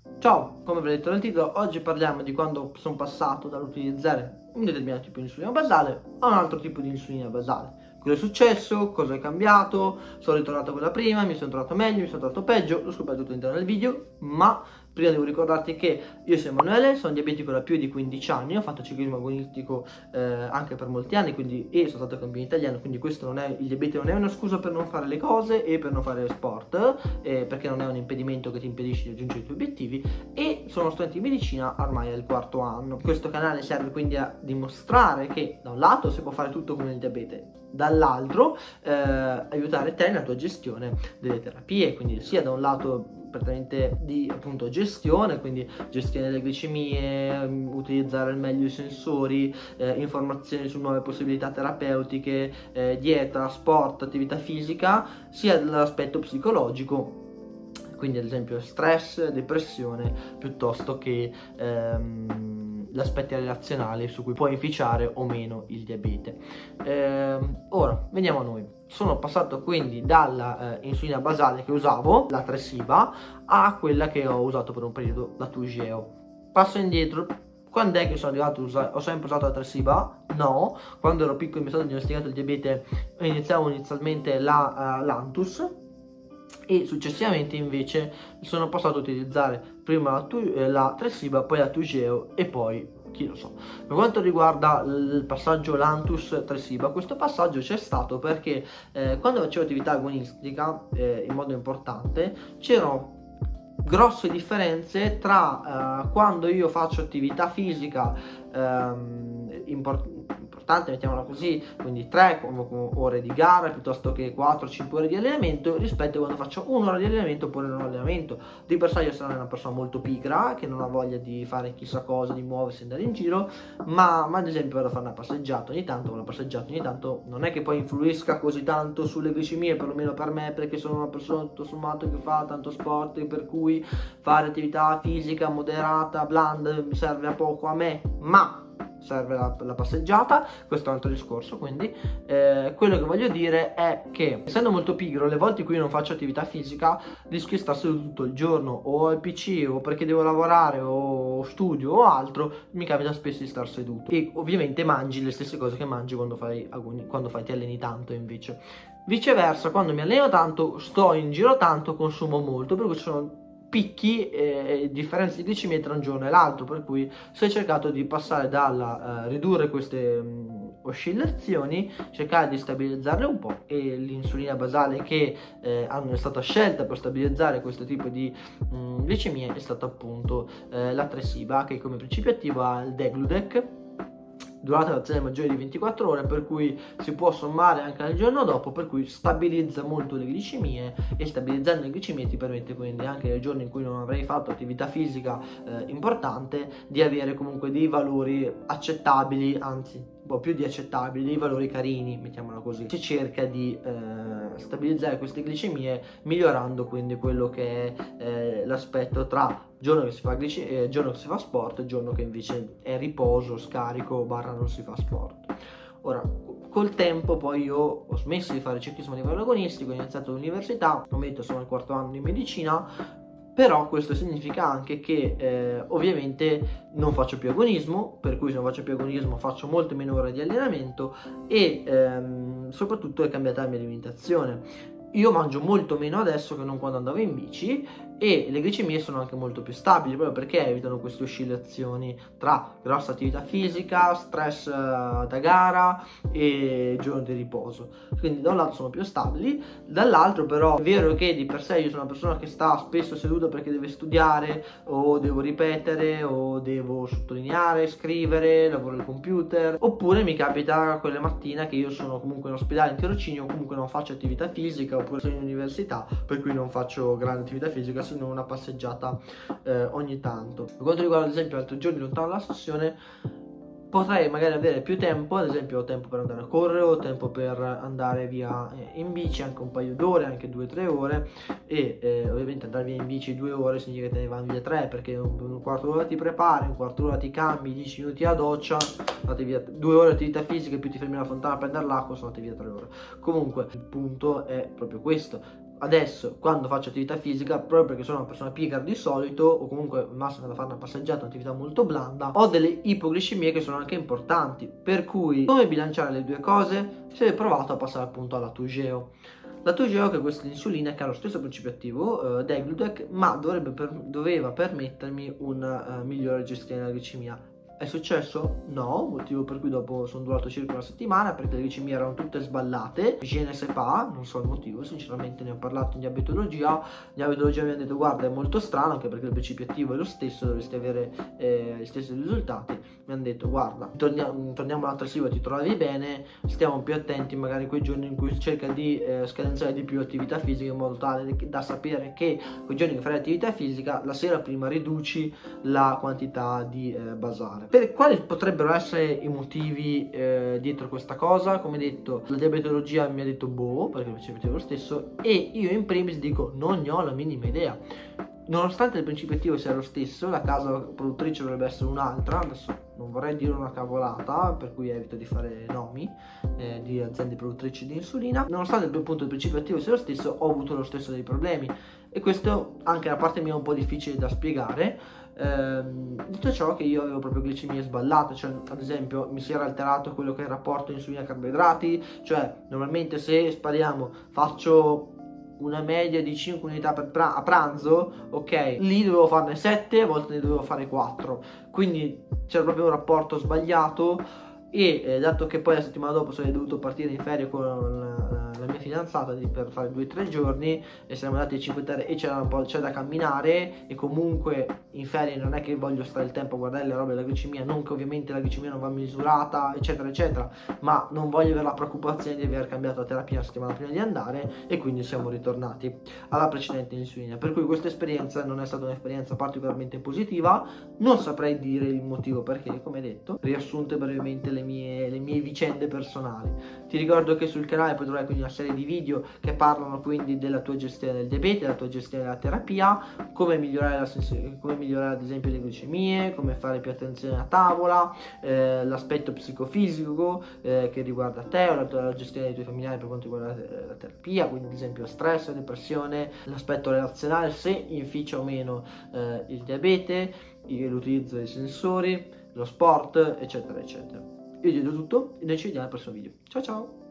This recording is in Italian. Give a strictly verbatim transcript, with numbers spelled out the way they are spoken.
Ciao, come avrei detto nel titolo, oggi parliamo di quando sono passato dall'utilizzare un determinato tipo di insulina basale a un altro tipo di insulina basale. Cosa è successo? Cosa è cambiato? Sono ritornato a quella prima, mi sono trovato meglio, mi sono trovato peggio, lo scoprirò tutto all'interno del video, ma prima devo ricordarti che io sono Emanuele, sono diabetico da più di quindici anni, ho fatto ciclismo agonistico eh, anche per molti anni, quindi, e sono stato campione italiano, quindi questo non è, il diabete non è una scusa per non fare le cose e per non fare sport, eh, perché non è un impedimento che ti impedisce di raggiungere i tuoi obiettivi, e sono studente di medicina ormai al quarto anno. Questo canale serve quindi a dimostrare che da un lato si può fare tutto con il diabete, dall'altro eh, aiutare te nella tua gestione delle terapie, quindi sia da un lato praticamente di appunto gestione, quindi gestione delle glicemie, utilizzare al meglio i sensori, eh, informazioni su nuove possibilità terapeutiche, eh, dieta, sport, attività fisica, sia dall'aspetto psicologico, quindi ad esempio stress, depressione, piuttosto che ehm, gli aspetti relazionali su cui può inficiare o meno il diabete. Eh, ora, veniamo a noi. Sono passato quindi dalla eh, insulina basale che usavo, la Tresiba, a quella che ho usato per un periodo, la Toujeo. Passo indietro. Quando è che sono arrivato a usare? Ho sempre usato la Tresiba? No. Quando ero piccolo e mi è stato diagnosticato il diabete, iniziavo inizialmente la uh, Lantus, e successivamente invece sono passato a utilizzare prima la, eh, la Tresiba, poi la Toujeo e poi chi lo so. Per quanto riguarda il passaggio Lantus Tresiba, questo passaggio c'è stato perché eh, quando facevo attività agonistica eh, in modo importante c'erano grosse differenze tra uh, quando io faccio attività fisica um, import importante, mettiamola così, quindi tre ore di gara piuttosto che quattro cinque ore di allenamento, rispetto a quando faccio un'ora di allenamento oppure non allenamento. Di per sé io sono una persona molto pigra che non ha voglia di fare chissà cosa, di muoversi, andare in giro, ma, ma ad esempio vado a fare una passeggiata ogni tanto, una passeggiata ogni tanto non è che poi influisca così tanto sulle glicemie, perlomeno per me, perché sono una persona tutto sommato che fa tanto sport, e per cui fare attività fisica moderata, bland, mi serve a poco a me, ma serve la, la passeggiata. Questo è un altro discorso. Quindi eh, quello che voglio dire è che, essendo molto pigro, le volte in cui non faccio attività fisica rischio di stare seduto tutto il giorno o al P C o perché devo lavorare o studio o altro, mi capita spesso di star seduto, e ovviamente mangi le stesse cose che mangi quando fai agoni, quando fai ti alleni tanto. Invece viceversa, quando mi alleno tanto, sto in giro tanto, consumo molto, per cui ci sono picchi e differenze di glicemia tra un giorno e l'altro, per cui si è cercato di passare dalla uh, ridurre queste um, oscillazioni, cercare di stabilizzarle un po', e l'insulina basale che eh, hanno, è stata scelta per stabilizzare questo tipo di um, glicemie è stata appunto eh, la Tresiba, che come principio attivo ha il Degludec, durata l'azione maggiore di ventiquattro ore, per cui si può sommare anche al giorno dopo, per cui stabilizza molto le glicemie, e stabilizzando le glicemie ti permette quindi anche nei giorni in cui non avrei fatto attività fisica eh, importante di avere comunque dei valori accettabili, anzi un po' più di accettabili, dei valori carini, mettiamola così. Si cerca di eh, stabilizzare queste glicemie migliorando quindi quello che è eh, l'aspetto tra giorno che si fa eh, giorno che si fa sport e giorno che invece è riposo, scarico, barra non si fa sport. Ora, col tempo poi io ho smesso di fare ciclismo a livello agonistico, ho iniziato l'università, al momento sono al quarto anno di medicina, però questo significa anche che eh, ovviamente non faccio più agonismo, per cui se non faccio più agonismo faccio molte meno ore di allenamento, e ehm, soprattutto è cambiata la mia alimentazione. Io mangio molto meno adesso che non quando andavo in bici, e le glicemie sono anche molto più stabili, proprio perché evitano queste oscillazioni tra grossa attività fisica, stress uh, da gara e giorno di riposo. Quindi da un lato sono più stabili, dall'altro però è vero che di per sé io sono una persona che sta spesso seduta perché deve studiare, o devo ripetere, o devo sottolineare, scrivere, lavoro al computer, oppure mi capita quelle mattine che io sono comunque in ospedale in tirocinio, o comunque non faccio attività fisica, oppure sono in università, per cui non faccio grande attività fisica, se non una passeggiata eh, ogni tanto. Per quanto riguarda ad esempio altri giorni lontano dalla sessione, potrei magari avere più tempo, ad esempio ho tempo per andare a correre, ho tempo per andare via in bici anche un paio d'ore, anche due o tre ore, e eh, ovviamente andare via in bici due ore significa che te ne vanno via tre, perché un, un quarto d'ora ti prepari, un quarto d'ora ti cambi, dieci minuti a doccia, andate via due ore di attività fisica, più ti fermi alla fontana a prendere l'acqua, sono andate via tre ore. Comunque il punto è proprio questo: adesso quando faccio attività fisica, proprio perché sono una persona pigra di solito, o comunque al massimo da fare una passeggiata, un'attività molto blanda, ho delle ipoglicemie che sono anche importanti, per cui come bilanciare le due cose? Si è provato a passare appunto alla Toujeo. La Toujeo, che è questa insulina che ha lo stesso principio attivo eh, Degludec, ma dovrebbe per, doveva permettermi una uh, migliore gestione della glicemia. È successo? No, motivo per cui dopo sono durato circa una settimana, perché le glicemie erano tutte sballate. Je ne sais pas, non so il motivo, sinceramente ne ho parlato in diabetologia. In diabetologia mi hanno detto guarda è molto strano, anche perché il principio attivo è lo stesso, dovresti avere eh, gli stessi risultati. Mi hanno detto guarda, torniamo, torniamo all'altra siva, ti trovavi bene, stiamo più attenti magari quei giorni in cui cerca di eh, scadenzare di più attività fisica, in modo tale da sapere che quei giorni che fai attività fisica, la sera prima riduci la quantità di eh, basale. Per quali potrebbero essere i motivi eh, dietro questa cosa? Come detto, la diabetologia mi ha detto boh, perché il principio attivo è lo stesso, e io in primis dico non ne ho la minima idea. Nonostante il principio attivo sia lo stesso, la casa produttrice dovrebbe essere un'altra. Adesso non vorrei dire una cavolata, per cui evito di fare nomi eh, di aziende produttrici di insulina. Nonostante appunto il principio attivo sia lo stesso, ho avuto lo stesso dei problemi, e questo anche da parte mia è un po' difficile da spiegare. Ehm, detto ciò, che io avevo proprio glicemie sballate, cioè ad esempio mi si era alterato quello che è il rapporto insulina-carboidrati, cioè normalmente se spariamo faccio una media di cinque unità per pra- a pranzo, ok, lì dovevo farne sette, a volte ne dovevo fare quattro, quindi c'era proprio un rapporto sbagliato. E eh, dato che poi la settimana dopo sarei dovuto partire in ferie con la, la mia fidanzata di, per fare due o tre giorni, e siamo andati a Cinque Terre e c'era un po' c'è da camminare, e comunque in ferie non è che voglio stare il tempo a guardare le robe della glicemia, non che ovviamente la glicemia non va misurata eccetera eccetera, ma non voglio avere la preoccupazione di aver cambiato la terapia la settimana prima di andare, e quindi siamo ritornati alla precedente insulina. Per cui questa esperienza non è stata un'esperienza particolarmente positiva, non saprei dire il motivo perché, come detto, riassunte brevemente le mie, le mie vicende personali. Ti ricordo che sul canale puoi trovare quindi una serie di video che parlano quindi della tua gestione del diabete, della tua gestione della terapia, come migliorare, la come migliorare ad esempio le glicemie, come fare più attenzione a tavola, eh, l'aspetto psicofisico eh, che riguarda te, o la, tua, la gestione dei tuoi familiari per quanto riguarda la, la terapia, quindi ad esempio stress, depressione, l'aspetto relazionale, se inficia o meno eh, il diabete, l'utilizzo dei sensori, lo sport, eccetera eccetera. Io ti do tutto e noi ci vediamo al prossimo video. Ciao ciao!